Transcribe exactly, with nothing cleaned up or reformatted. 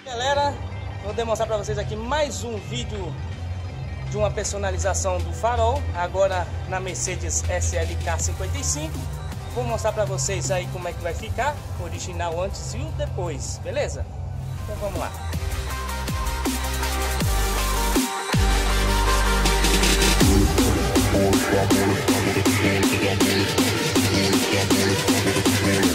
Galera, vou demonstrar para vocês aqui mais um vídeo de uma personalização do farol, agora na Mercedes S L K cinquenta e cinco. Vou mostrar para vocês aí como é que vai ficar, original antes e o depois, beleza? Então vamos lá. We'll be right back.